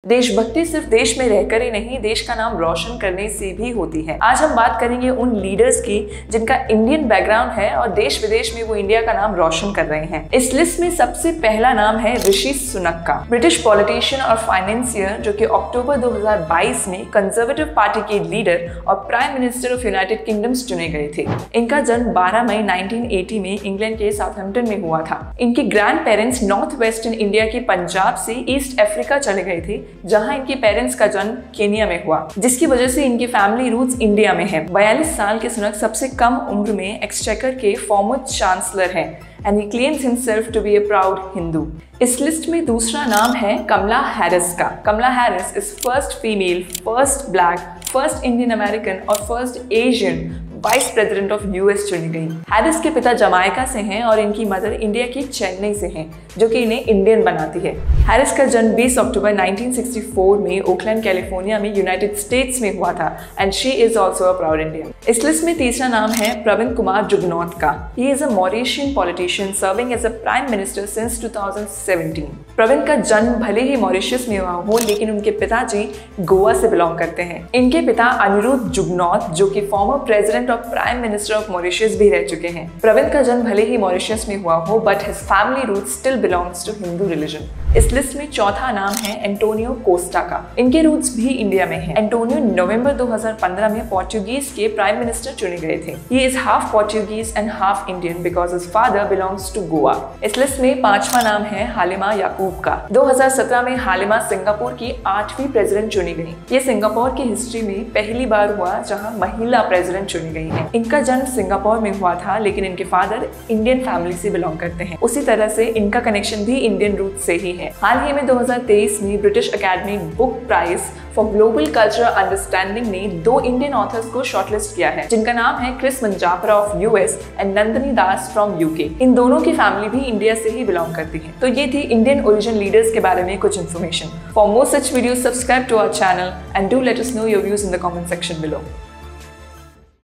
देशभक्ति सिर्फ देश में रहकर ही नहीं, देश का नाम रोशन करने से भी होती है। आज हम बात करेंगे उन लीडर्स की जिनका इंडियन बैकग्राउंड है और देश विदेश में वो इंडिया का नाम रोशन कर रहे हैं। इस लिस्ट में सबसे पहला नाम है ऋषि सुनक का। ब्रिटिश पॉलिटिशियन और फाइनेंसियर जो कि अक्टूबर 2022 में कंजर्वेटिव पार्टी के लीडर और prime minister of United Kingdoms चुने गए थे। इनका जन्म 12 मई 1980 में इंग्लैंड के साउथहैम्पटन में हुआ था। इनके grandparents north western India के पंजाब से ईस्ट अफ्रीका चले गए थे, जहां इनके पेरेंट्स का जन्म केनिया में हुआ, जिसकी वजह से इनकी फैमिली रूट्स इंडिया में है। 42 साल के सुनक सबसे कम उम्र में एक्सचेकर के फॉर्मर चांसलर हैं and he claims himself to be a proud Hindu। इस लिस्ट में दूसरा नाम है कमला हैरिस का। Kamala Harris is first female, first black, first Indian American और first Asian vice president of US चुनी गई। हैरिस के पिता जमाइका से हैं और इनकी मदर इंडिया की चेन्नई से हैं, जो कि इन्हें इंडियन बनाती है। हैरिस का जन्म 20 अक्टूबर 1964 में ओकलैंड कैलिफोर्निया में यूनाइटेड स्टेट्स में हुआ था and she is also a proud Indian. इस लिस्ट में तीसरा नाम है प्रवीण कुमार जुगनौथ का। He is a Mauritian politician serving as a prime minister since 2017। Praveen का जन्म भले ही मॉरिशस में हुआ हो, लेकिन उनके पिताजी गोवा से बिलोंग करते हैं। इनके पिता अनिरुद्ध जुगनौथ जो कि former president of prime minister of Mauritius भी रह चुके हैं। प्रवीण का जन्म भले ही मॉरिशस में हुआ हो, but his family root still belongs to Hindu religion. इस लिस्ट में चौथा नाम है एंटोनियो कोस्टा का। इनके रूट्स भी इंडिया में हैं। एंटोनियो नवंबर 2015 में पोर्चुगीज के प्राइम मिनिस्टर चुने गए थे। He is half Portuguese and half Indian because his father belongs to Goa. इस लिस्ट में पांचवा नाम है हालिमा याकूब का। 2017 में हालिमा सिंगापुर की 8वीं प्रेसिडेंट चुनी गई। ये सिंगापुर की हिस्ट्री में पहली बार हुआ जहां महिला प्रेसिडेंट चुनी गई है। इनका जन्म सिंगापुर में हुआ था, लेकिन इनके फादर इंडियन फैमिली से बिलोंग करते हैं। उसी तरह से इनका कनेक्शन भी इंडियन रूट से ही है। हाल ही में 2023 में British academy book prize for global cultural understanding ने 2 इंडियन ऑथर्स को शॉर्टलिस्ट किया है, जिनका नाम है Chris Manjapara of US and Nandini Das from UK. इन दोनों की फैमिली भी इंडिया से ही बिलोंग करती है। तो ये थी इंडियन ओरिजिन लीडर्स के बारे में कुछ information. For more such videos subscribe to our channel and do let us know your views in the comment section below.